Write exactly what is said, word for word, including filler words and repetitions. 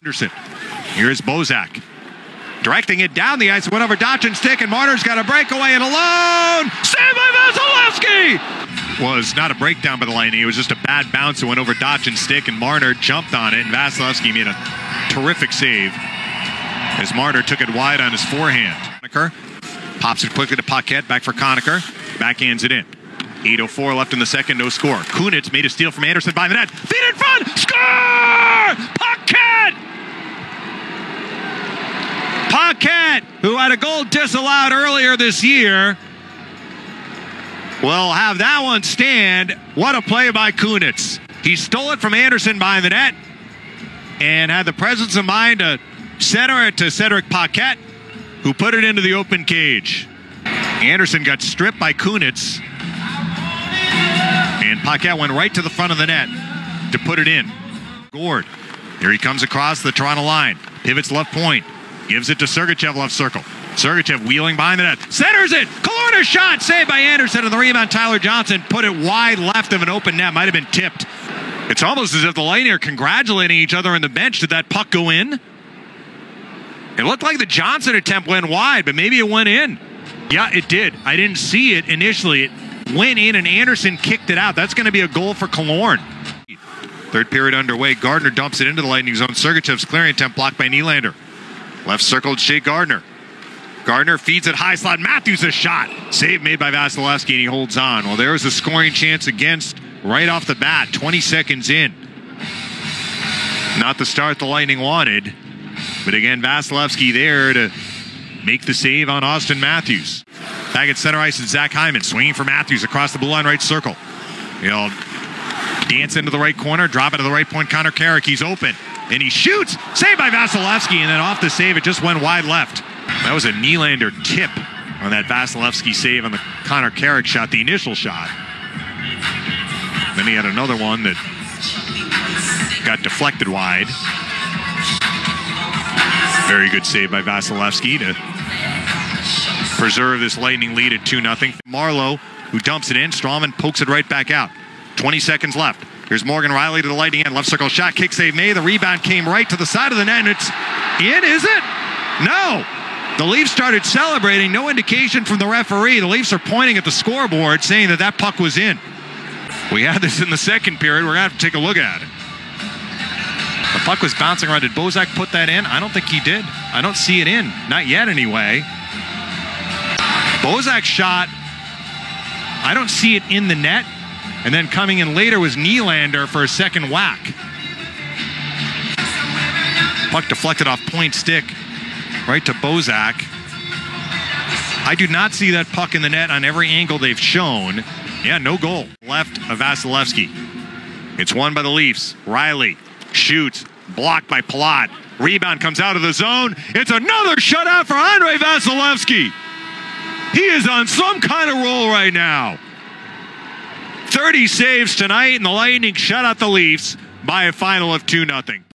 Anderson. Here's Bozak. Directing it down the ice, went over Dotchin's stick, and Marner's got a breakaway and alone. Saved by Vasilevskiy! Was not a breakdown by the Lightning. It was just a bad bounce that went over Dotchin's stick, and Marner jumped on it, and Vasilevskiy made a terrific save as Marner took it wide on his forehand. Conacher pops it quickly to Paquette, back for Conacher. Backhands it in. eight oh four left in the second, no score. Kunitz made a steal from Anderson by the net. Feet in front! Score! Paquette! Paquette, who had a goal disallowed earlier this year, will have that one stand. What a play by Kunitz. He stole it from Anderson behind the net and had the presence of mind to center it to Cedric Paquette, who put it into the open cage. Anderson got stripped by Kunitz, and Paquette went right to the front of the net to put it in. Gord, here he comes across the Toronto line. Pivots left point. Gives it to Sergachev left circle. Sergachev wheeling behind the net. Centers it! Kalorna shot! Saved by Anderson, and the rebound Tyler Johnson put it wide left of an open net. Might have been tipped. It's almost as if the Lightning are congratulating each other on the bench. Did that puck go in? It looked like the Johnson attempt went wide, but maybe it went in. Yeah, it did. I didn't see it initially. It went in, and Anderson kicked it out. That's going to be a goal for Killorn. Third period underway. Gardner dumps it into the Lightning zone. Sergachev's clearing attempt blocked by Nylander. Left circle to Jake Gardner. Gardner feeds it high slot. Matthews a shot. Save made by Vasilevskiy, and he holds on. Well, there was a scoring chance against right off the bat, twenty seconds in. Not the start the Lightning wanted. But again, Vasilevskiy there to make the save on Austin Matthews. Back at center ice, it's Zach Hyman swinging for Matthews across the blue line right circle. You know, dance into the right corner, drop it to the right point. Connor Carrick, he's open. And he shoots. Saved by Vasilevskiy, and then off the save, it just went wide left. That was a Nylander tip on that Vasilevskiy save on the Connor Carrick shot, the initial shot. Then he had another one that got deflected wide. Very good save by Vasilevskiy to preserve this Lightning lead at two nothing. Marlowe, who dumps it in. Strawman pokes it right back out. twenty seconds left. Here's Morgan Riley to the Lightning end. Left circle shot, kick save made. The rebound came right to the side of the net, and it's in, is it? No. The Leafs started celebrating. No indication from the referee. The Leafs are pointing at the scoreboard saying that that puck was in. We had this in the second period. We're going to have to take a look at it. The puck was bouncing around. Did Bozak put that in? I don't think he did. I don't see it in. Not yet, anyway. Bozak's shot, I don't see it in the net. And then coming in later was Nylander for a second whack. Puck deflected off point stick right to Bozak. I do not see that puck in the net on every angle they've shown. Yeah, no goal. Left of Vasilevskiy. It's won by the Leafs. Riley shoots, blocked by Palat. Rebound comes out of the zone. It's another shutout for Andrei Vasilevskiy. He is on some kind of roll right now. thirty saves tonight, and the Lightning shut out the Leafs by a final of two nothing.